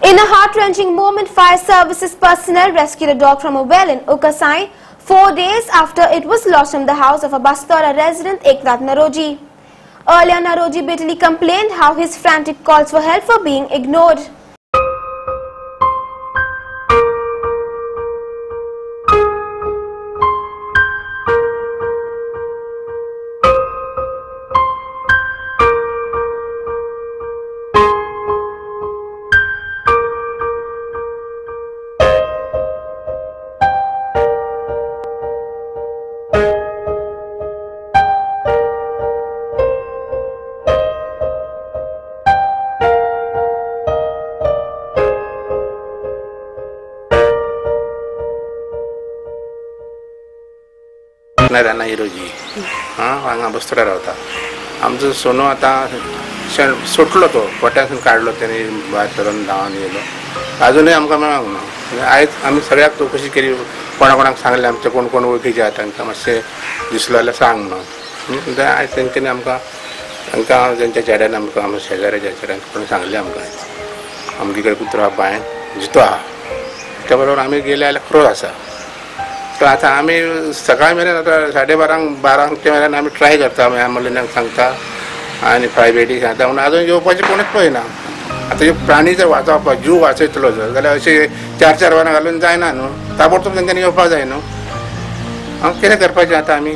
In a heart-wrenching moment, fire services personnel rescued a dog from a well in Ukasai 4 days after it was lost from the house of a Bastora resident, Eknath Naroji. Earlier, Naroji bitterly complained how his frantic calls for help were being ignored. Rana Hiroji हांगा बसतोडा रावता आमचो सोनू आतां सुटलो तो पोट्यासून काडलो तेणी भायर सरून धांवन येयलो अजुनूय आमकां मेळोंक ना आयज आमी सगळ्याक चवकशी केली कोणा कोणाक सांगलें आमचे कोण कोण वळखीचे आहा तांकां मातशें दिसलो जाल्यार सांग म्हणून आयज तेंच्यांनी आमकां तांकां तेंच्या चेड्यान आमकां शेजाऱ्याच्या चेड्यान कोणी सांगलें आमकां आयज आमचे कडेन कुत्रो आहा बायन जितो आहा त्या बरोबर आमी गेले जाल्यार खरो आसा तो आतां आमी सकाळी मेरेन आतां 12:30 ते मेरेन आमी ट्राय करता एम्बुलन्साक सांगता आनी प्रायवेटी सांगता पूण आजून येवपाचें कोणूच पळयना आतां ह्यो प्राणी जर वाचोवपाक जीव वाचयतलो जर जाल्यार अशें 4-4 वरां घालून जायना न्हू ताबडतोब तेंच्यांनी येवपाक जाय न्हू कितें करपाचें आतां आमी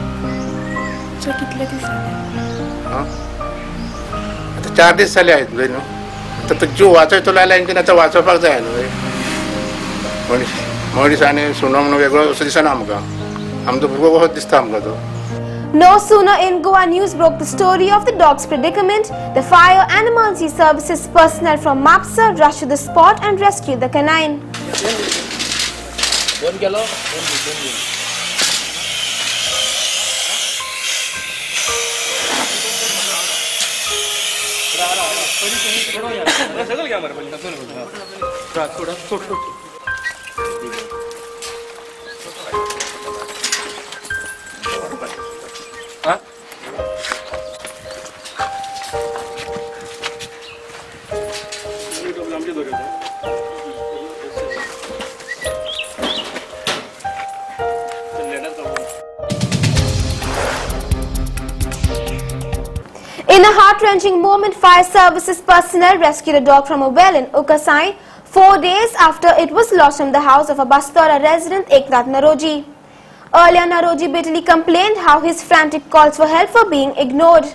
आतां 4 दीस जाले आहेत न्हू आतां तो जीव वाचयतलो जाल्यार तेंच्यांनी आतां वाचोवपाक जाय न्हू मनीस आनी सुनो म्हणून वेगळो असो दिसना आमकां आमचो भुरगो कसो दिसता आमकां तो. No sooner in Goa news broke the story of the dog's predicament, the fire and emergency services personnel from MAPSA rushed to the spot and rescued the canine. In a heart-wrenching moment, fire services personnel rescued a dog from a well in Ukasai 4 days after it was lost from the house of a Bastora resident, Eknath Naroji. Earlier, Naroji bitterly complained how his frantic calls for help were being ignored.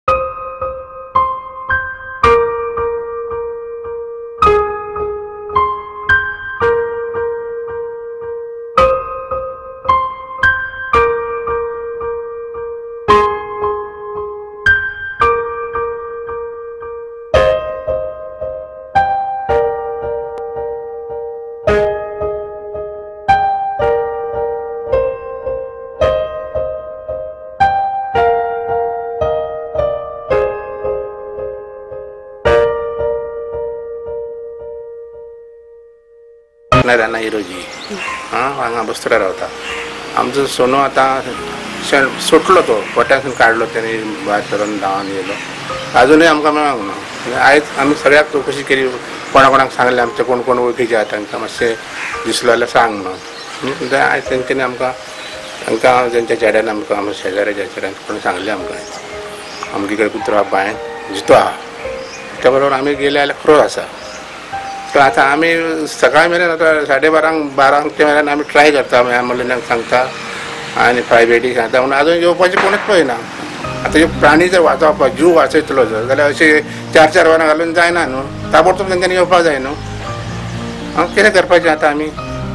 Rana Hiroji हांगा बसतोडा रावता आमचो सोनू आतां सुटलो तो पोट्यासून काडलो तेणी भायर सरून धांवन येयलो अजुनूय आमकां मेळोंक ना आयज आमी सगळ्याक चवकशी केली कोणा कोणाक सांगलें आमचे कोण कोण वळखीचे आहा तांकां मातशें दिसलो जाल्यार सांग म्हणून आयज तेंच्यांनी आमकां तांकां तेंच्या चेड्यान आमकां शेजाऱ्याच्या चेड्यान कोणी सांगलें आमकां आयज आमचे कडेन कुत्रो आहा बायन जितो आहा त्या बरोबर आमी गेले जाल्यार खरो आसा तो आतां आमी सकाळी मेरेन आतां 12:30 ते मेरेन आमी ट्राय करता एम्बुलन्साक सांगता आनी प्रायवेटी सांगता पूण आजून येवपाचें कोणूच पळयना आतां ह्यो प्राणी जर वाचोवपाक जीव वाचयतलो जर जाल्यार अशें 4-4 वरां घालून जायना न्हू ताबडतोब तेंच्यांनी येवपाक जाय न्हू कितें करपाचें आतां आमी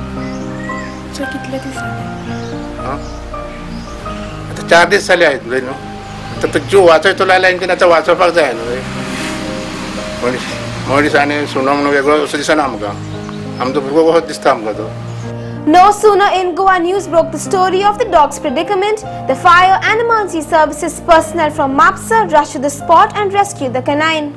आतां 4 दीस जाले आहेत न्हू आतां तो जीव वाचयतलो जाल्यार तेंच्यांनी आतां वाचोवपाक जाय न्हू मनीस आनी सुनो म्हणून वेगळो असो दिसना आमकां आमचो भुरगो कसो दिसता आमकां तो. No sooner in Goa news broke the story of the dog's predicament, the fire and emergency services personnel from MAPSA rushed to the spot and rescued the canine.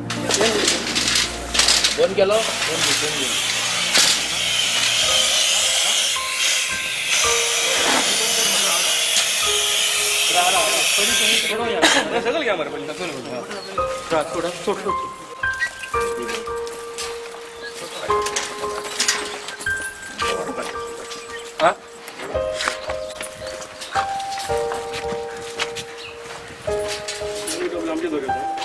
कितें दवरता